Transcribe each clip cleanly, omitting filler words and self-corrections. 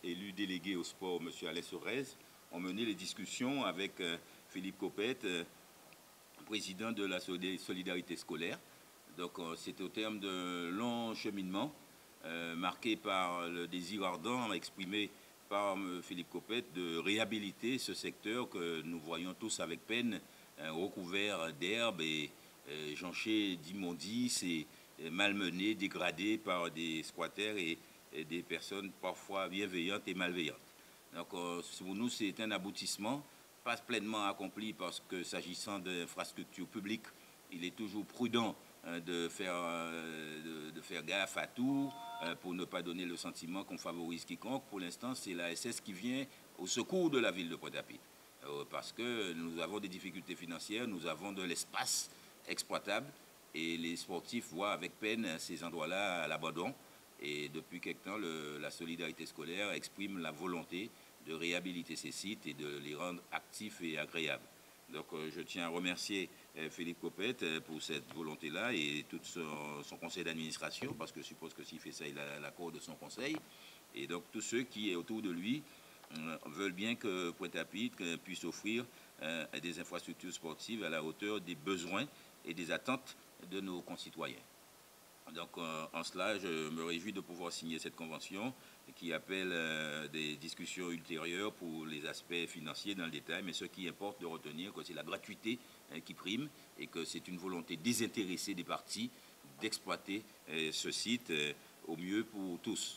élu délégué au sport, M. Alès Sorez, ont mené les discussions avec Philippe Copette, président de la solidarité scolaire. Donc c'est au terme de longs cheminements marqués par le désir ardent exprimé par Philippe Copette de réhabiliter ce secteur que nous voyons tous avec peine recouvert d'herbe et jonché d'immondices et malmené, dégradé par des squatters et des personnes parfois bienveillantes et malveillantes. Donc pour nous c'est un aboutissement pas pleinement accompli parce que s'agissant d'infrastructures publiques, il est toujours prudent de faire gaffe à tout pour ne pas donner le sentiment qu'on favorise quiconque. Pour l'instant, c'est la SS qui vient au secours de la ville de Pointe-à-Pitre parce que nous avons des difficultés financières, nous avons de l'espace exploitable et les sportifs voient avec peine ces endroits-là à l'abandon. Et depuis quelque temps, la solidarité scolaire exprime la volonté de réhabiliter ces sites et de les rendre actifs et agréables. Donc je tiens à remercier Philippe Copette pour cette volonté-là et tout son conseil d'administration, parce que je suppose que s'il fait ça, il a l'accord de son conseil. Et donc tous ceux qui, autour de lui, veulent bien que Pointe-à-Pitre puisse offrir des infrastructures sportives à la hauteur des besoins et des attentes de nos concitoyens. Donc en cela, je me réjouis de pouvoir signer cette convention qui appelle des discussions ultérieures pour les aspects financiers dans le détail, mais ce qui importe de retenir que c'est la gratuité qui prime et que c'est une volonté désintéressée des parties d'exploiter ce site au mieux pour tous.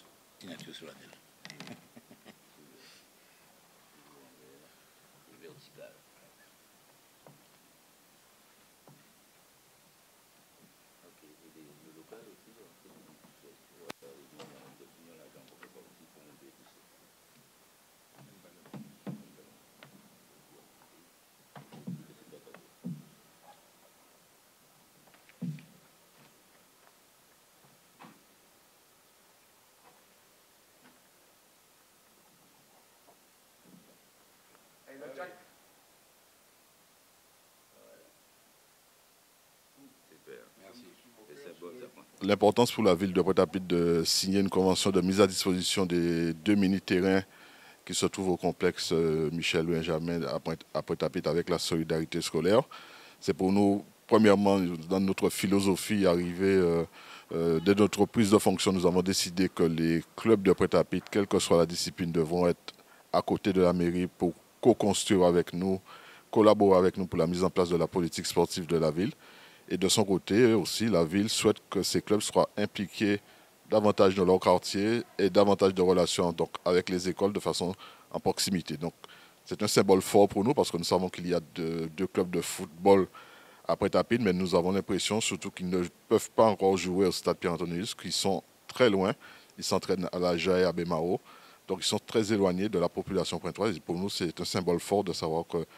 L'importance pour la ville de Pointe-à-Pitre de signer une convention de mise à disposition des 2 mini-terrains qui se trouvent au complexe Michel Benjamin à Pointe-à-Pitre avec la solidarité scolaire. C'est pour nous, premièrement, dans notre philosophie arrivée dès notre prise de fonction, nous avons décidé que les clubs de Pointe-à-Pitre, quelle que soit la discipline, devront être à côté de la mairie pour co-construire avec nous, collaborer avec nous pour la mise en place de la politique sportive de la ville. Et de son côté aussi, la ville souhaite que ces clubs soient impliqués davantage dans leur quartier et davantage de relations donc, avec les écoles de façon en proximité. Donc c'est un symbole fort pour nous parce que nous savons qu'il y a deux clubs de football à Pointe-à-Pitre, mais nous avons l'impression surtout qu'ils ne peuvent pas encore jouer au stade Pierre-Antonius, qu'ils sont très loin, ils s'entraînent à la Jae, à Bémao, donc ils sont très éloignés de la population pointoise. Et pour nous, c'est un symbole fort de savoir que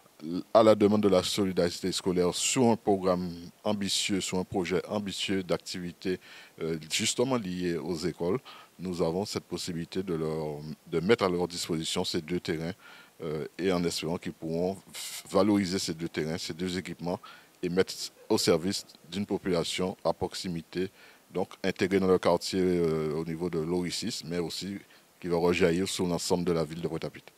à la demande de la solidarité scolaire sur un programme ambitieux, sur un projet ambitieux d'activité justement lié aux écoles, nous avons cette possibilité de mettre à leur disposition ces 2 terrains et en espérant qu'ils pourront valoriser ces 2 terrains, ces 2 équipements et mettre au service d'une population à proximité, donc intégrée dans le quartier au niveau de l'Oricis, mais aussi qui va rejaillir sur l'ensemble de la ville de Pointe-à-Pitre.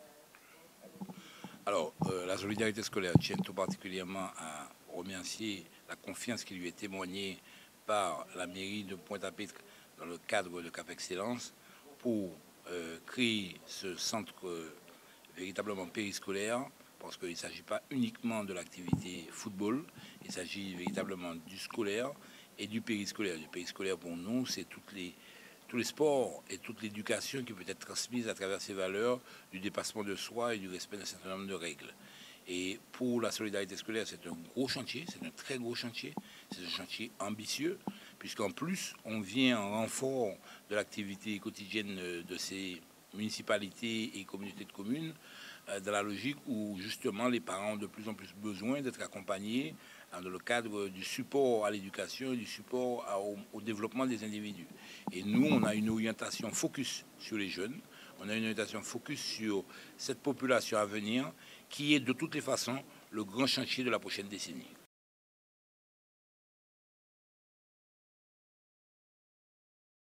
Alors, la solidarité scolaire tient tout particulièrement à remercier la confiance qui lui est témoignée par la mairie de Pointe-à-Pitre dans le cadre de Cap Excellence pour créer ce centre véritablement périscolaire, parce qu'il ne s'agit pas uniquement de l'activité football, il s'agit véritablement du scolaire et du périscolaire. Du périscolaire pour nous, c'est tous les sports et toute l'éducation qui peut être transmise à travers ces valeurs du dépassement de soi et du respect d'un certain nombre de règles. Et pour la solidarité scolaire, c'est un gros chantier, c'est un très gros chantier, c'est un chantier ambitieux, puisqu'en plus, on vient en renfort de l'activité quotidienne de ces municipalités et communautés de communes, dans la logique où justement les parents ont de plus en plus besoin d'être accompagnés dans le cadre du support à l'éducation et du support au développement des individus. Et nous, on a une orientation focus sur les jeunes, on a une orientation focus sur cette population à venir qui est de toutes les façons le grand chantier de la prochaine décennie.